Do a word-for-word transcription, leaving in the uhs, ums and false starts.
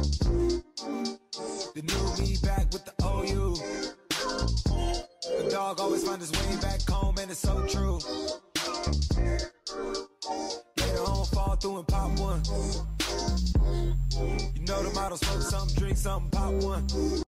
The new me back with the O U. The dog always find his way back home, and it's so true. Later on, fall through and pop one. You know the motto, smoke something, drink something, pop one.